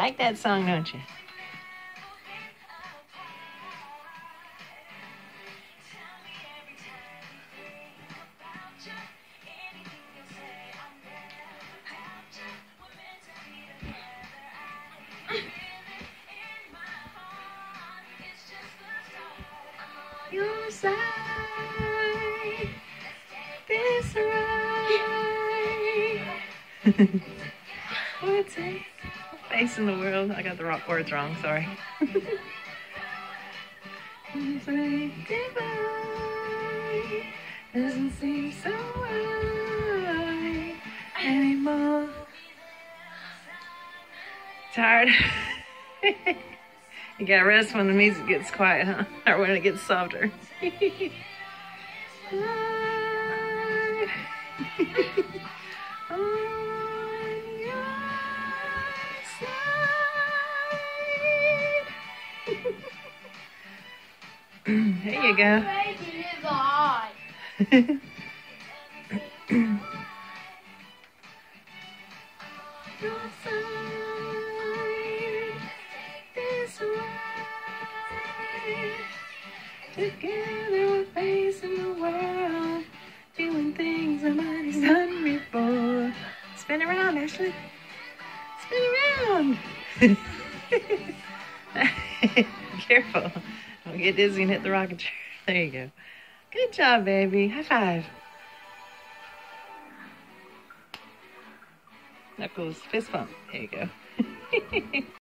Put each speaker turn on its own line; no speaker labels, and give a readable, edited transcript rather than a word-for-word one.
like that song, don't you? Your side, this right. What's it? Face in the world. I got the words wrong, sorry. Say goodbye. Doesn't seem so right anymore. Tired? You gotta rest when the music gets quiet, huh? Or when it gets softer. On your side. There you go. Your side, this way. Together we're facing the world, doing things nobody's done before. Spin around, Ashlyn. Spin around. Careful. Don't get dizzy and hit the rocking chair. There you go. Good job, baby. High five. Knuckles, fist bump. There you go.